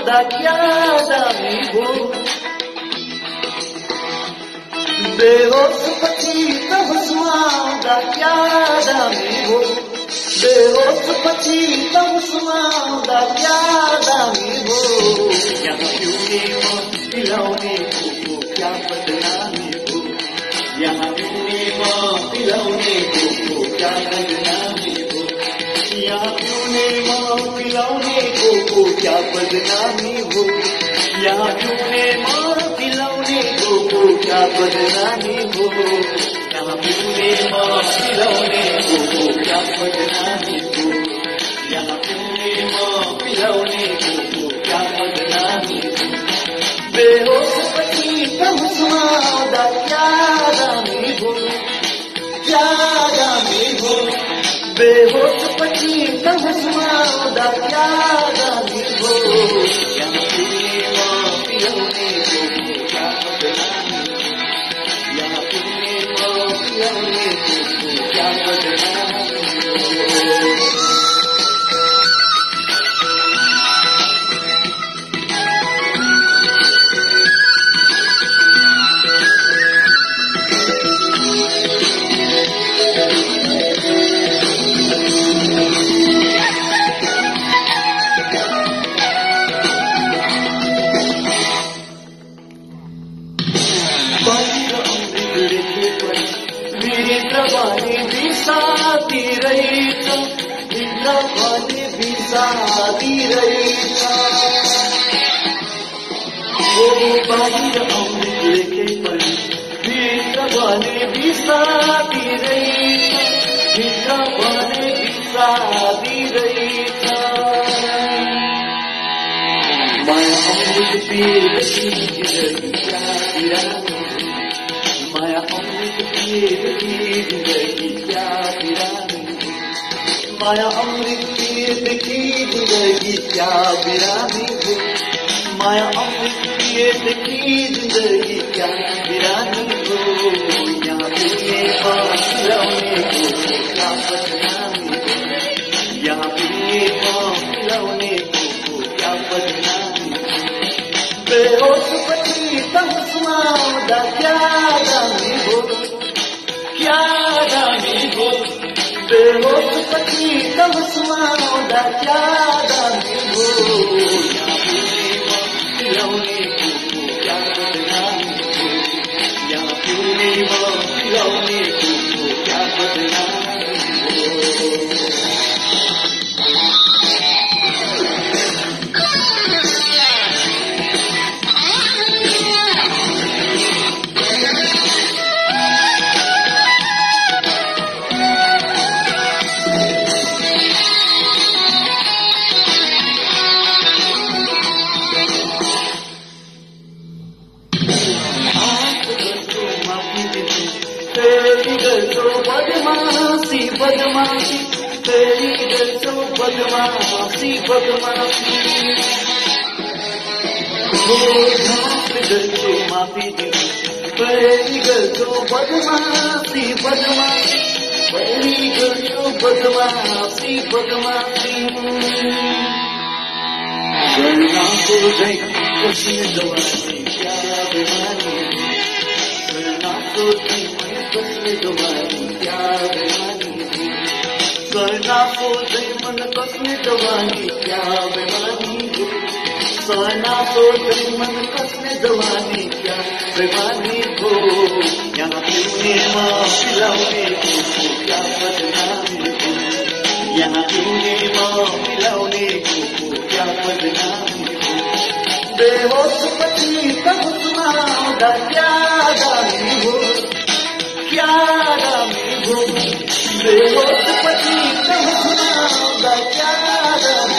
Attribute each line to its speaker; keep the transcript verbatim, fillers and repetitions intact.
Speaker 1: सुनाउँदा क्या दामी भो बेहोस पछि त सुनाउँदा क्या दामी भो बेहोस पछि त सुनाउँदा क्या दामी भो यहाँ पिउने म पिलाउने को क्या बदनामी हो यहाँ पिउने म पिलाउने को क्या बदनामी हो यहाँ पिउने म पिलाउने को क्या बदनामी हो यहाँ पिउने म पिलाउने को क्या बदनामी हो यहाँ पिउने म पिलाउने को क्या बदनामी हो यहाँ पिउने म पिलाउने को क्या बदनामी हो बेहोस पछि त सुनाउँदा क्या दामी भो क्या दामी भो बेहोस पछि त सुनाउँदा क्या दामी भो यहाँ पिउने म पिलाउने को क्या बदनामी यहाँ पिउने म पिलाउने को क्या बदनामी भने बिसाती रहेछ भित्र भने बिसाती रहेछ ओ बाहिर आउने लेखे पनि भित्र भने बिसाती रहेछ भित्र भने बिसाती रहेछ माया अमृत पिएपछि माया अमृत पिएदेखि जिन्दगी क्या बिरामी माया अमृत पिएदेखि जिन्दगी क्या बिरामी हो माया अमृत पिएदेखि जिन्दगी क्या बिरामी हो यहाँ पिउने म पिलाउने को क्या बदनामी हो यहाँ पिउने म पिलाउने को क्या बदनामी बेहोस पछि त सुनाउँदा क्या दामी हो क्या दामी हो बेहोस पछि त सुनाउँदा क्या दामी हो यहाँ पिउने म पिलाउने को क्या बदनामी हो यहाँ पिउने म पिलाउने को क्या बदनामी हो बदमाशी बदमाशी तेरी गर्छौ बदमाशी बदमाशी हो घाट गर्छौ माफी दिनु तेरी गर्छौ बदमाशी बदमाशी तेरी गर्छौ बदमाशी बदमाशी गर्ना सोझै कसले जवानी क्या बेमानी गर्ना सोझै कसले जवानी क्या बेमानी करना सोझै मन कसले जवानी क्या बेमानी सहना सोझै मन कसले जवानी क्या बेमानी हो यहाँ पिउने म पिलाउने को क्या बदनामी हो यहाँ पिउने म पिलाउने को क्या बदनामी हो बेहोस पछि त सुनाउँदा क्या दामी हो क्या दामी हो बेहोस पछि त सुनाउँदा क्या दामी